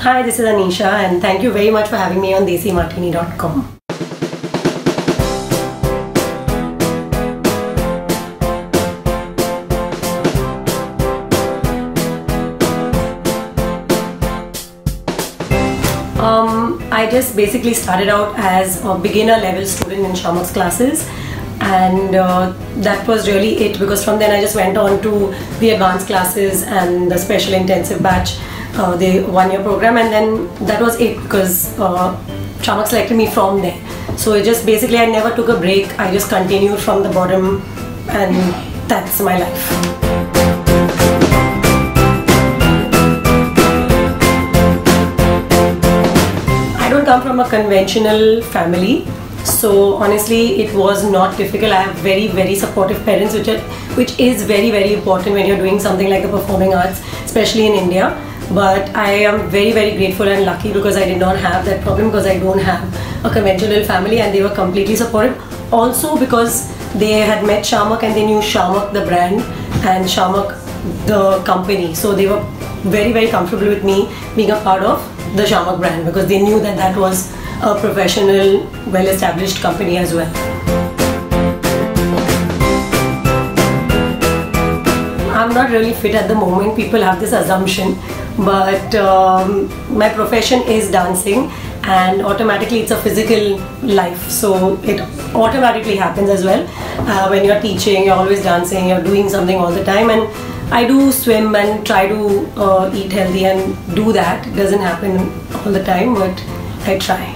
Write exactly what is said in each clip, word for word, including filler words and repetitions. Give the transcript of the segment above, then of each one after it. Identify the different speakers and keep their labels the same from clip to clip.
Speaker 1: Hi, this is Anisha and thank you very much for having me on desi martini dot com. Um, I just basically started out as a beginner level student in Shamak's classes, and uh, that was really it, because from then I just went on to the advanced classes and the special intensive batch, uh, the one year program, and then that was it, because uh, Shamak selected me from there. So it just basically, I never took a break, I just continued from the bottom, and that's my life. Come from a conventional family, so honestly it was not difficult. I have very very supportive parents, which are, which is very very important when you're doing something like the performing arts, especially in India. But I am very very grateful and lucky because I did not have that problem, because I don't have a conventional family, and they were completely supportive. Also because they had met Shamak and they knew Shamak the brand and Shamak the company, so they were very very comfortable with me being a part of the Shamak brand, because they knew that that was a professional, well-established company as well. I'm not really fit at the moment. People have this assumption, but um, my profession is dancing, and automatically it's a physical life, so it automatically happens as well. Uh, when you're teaching, you're always dancing, you're doing something all the time, and I do swim and try to uh, eat healthy and do that. It doesn't happen all the time, but I try.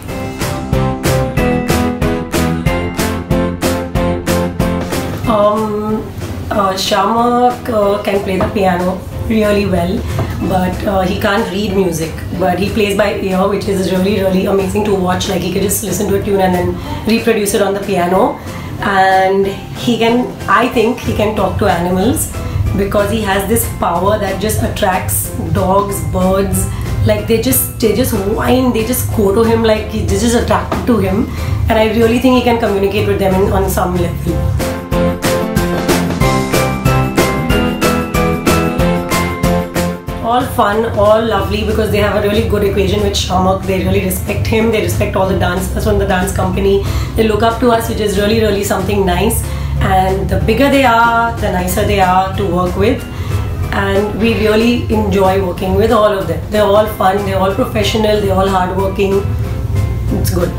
Speaker 1: Um, uh, Shamak uh, can play the piano really well, but uh, he can't read music, but he plays by ear, which is really really amazing to watch. Like, he could just listen to a tune and then reproduce it on the piano. And he can, I think he can talk to animals, because he has this power that just attracts dogs, birds. Like, they just they just whine, they just go to him, like they're just attracted to him, and I really think he can communicate with them in, on some level. All fun, all lovely, because they have a really good equation with Shamak. They really respect him, they respect all the dancers from the dance company. They look up to us, which is really really something nice. And the bigger they are, the nicer they are to work with, and we really enjoy working with all of them. They're all fun, they're all professional, they're all hardworking. It's good.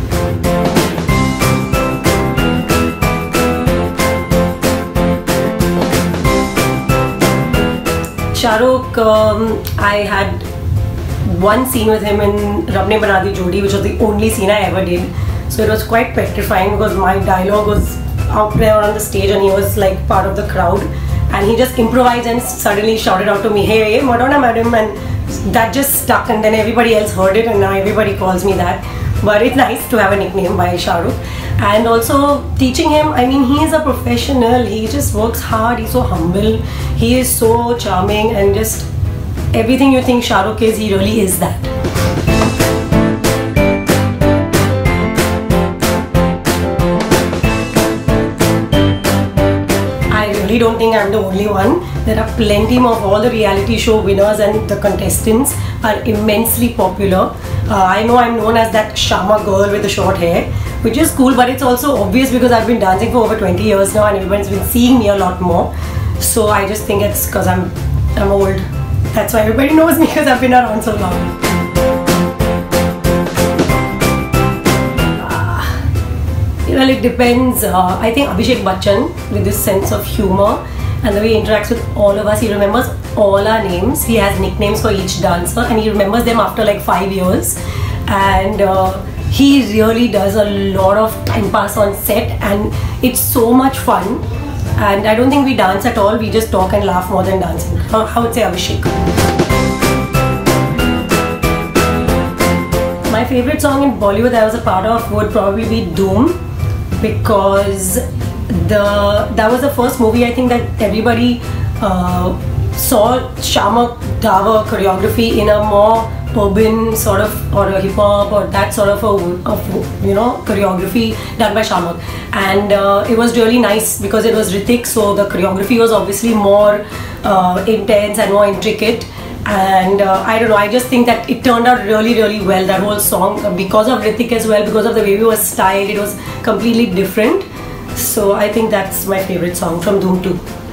Speaker 1: Shahrukh, um, I had one scene with him in Rab Ne Bana Di Jodi, which was the only scene I ever did. So it was quite petrifying, because my dialogue was out there on the stage and he was like part of the crowd, and he just improvised and suddenly shouted out to me, "Hey, hey, Madonna madam," and that just stuck, and then everybody else heard it, and now everybody calls me that. But it's nice to have a nickname by Shahrukh. And also teaching him, I mean, he is a professional, he just works hard, he's so humble, he is so charming, and just everything you think Shahrukh is, he really is that. I don't think I'm the only one. There are plenty more. Of all the reality show winners and the contestants are immensely popular. Uh, I know I'm known as that Shama girl with the short hair, which is cool, but it's also obvious because I've been dancing for over twenty years now, and everyone's been seeing me a lot more. So I just think it's because I'm I'm old. That's why everybody knows me, because I've been around so long. Well, it depends. Uh, I think Abhishek Bachchan, with this sense of humor and the way he interacts with all of us, he remembers all our names. He has nicknames for each dancer, and he remembers them after like five years. And uh, he really does a lot of time pass on set, and it's so much fun. And I don't think we dance at all. We just talk and laugh more than dancing. How, how would say Abhishek? My favorite song in Bollywood I was a part of would probably be Dhoom, because the that was the first movie I think that everybody uh, saw Shamak Davar choreography in a more urban sort of, or a hip hop, or that sort of a of, you know, choreography done by Shamak, and uh, it was really nice because it was Hrithik, so the choreography was obviously more uh, intense and more intricate. And uh, I don't know, I just think that it turned out really really well, that whole song, because of Hrithik as well, because of the way we were styled. It was completely different. So I think that's my favorite song from Dhoom two.